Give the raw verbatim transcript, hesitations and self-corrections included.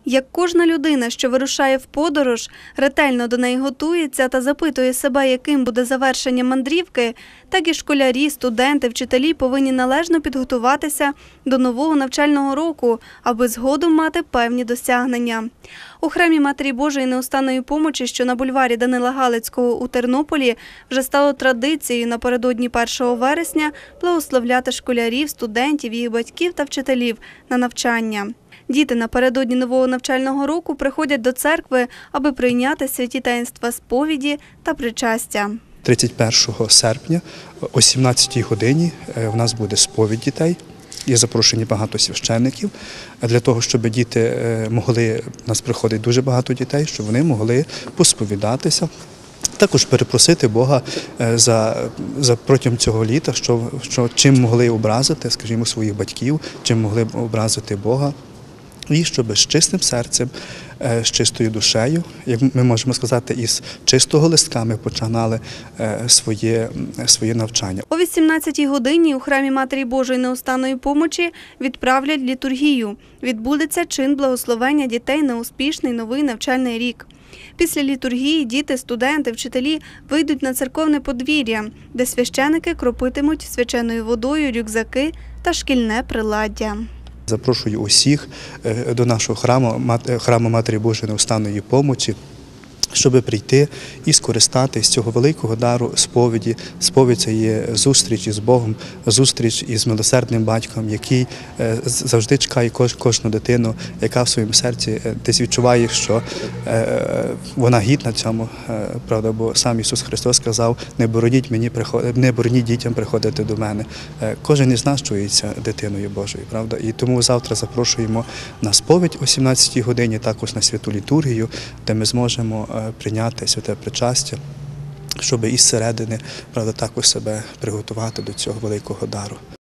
Як кожна людина, що вирушає в подорож, ретельно до неї готується та запитує себе, яким буде завершення мандрівки, так і школярі, студенти, вчителі повинні належно підготуватися до нового навчального року, аби згодом мати певні досягнення. У храмі Матері Божої Неустанної Помочі, що на бульварі Данила Галицького у Тернополі, вже стало традицією напередодні першого вересня благословляти школярів, студентів, їх батьків та вчителів на навчання. Діти напередодні нового навчального року приходять до церкви, аби прийняти святі таїнства сповіді та причастя. тридцять першого серпня о сімнадцятій годині в нас буде сповідь дітей. Є запрошені багато священників для того, щоб діти могли, у нас приходить дуже багато дітей, щоб вони могли посповідатися. Також перепросити Бога за, за протягом цього літа, що, що чим могли образити, скажімо, своїх батьків, чим могли б образити Бога. І щоб з чистим серцем, з чистою душею, як ми можемо сказати, із чистого листка ми починали своє, своє навчання. О вісімнадцятій годині у храмі Матері Божої Неустанної Помочі відправлять літургію. Відбудеться чин благословення дітей на успішний новий навчальний рік. Після літургії діти, студенти, вчителі вийдуть на церковне подвір'я, де священики кропитимуть свяченою водою рюкзаки та шкільне приладдя. Запрошую усіх до нашого храму, храму Матері Божої Неустанної Помочі, щоб прийти і скористатися з цього великого дару сповіді. Сповідь – це є зустріч із Богом, зустріч із милосердним батьком, який завжди чекає кожну дитину, яка в своєму серці десь відчуває, що вона гідна цьому, правда, бо сам Ісус Христос сказав: не бороніть мені, не бороніть дітям приходити до мене. Кожен із нас чується дитиною Божою, правда. І тому завтра запрошуємо на сповідь о сімнадцятій годині, також на святу літургію, де ми зможемо прийняти святе причастя, щоб із середини, правда, також себе приготувати до цього великого дару.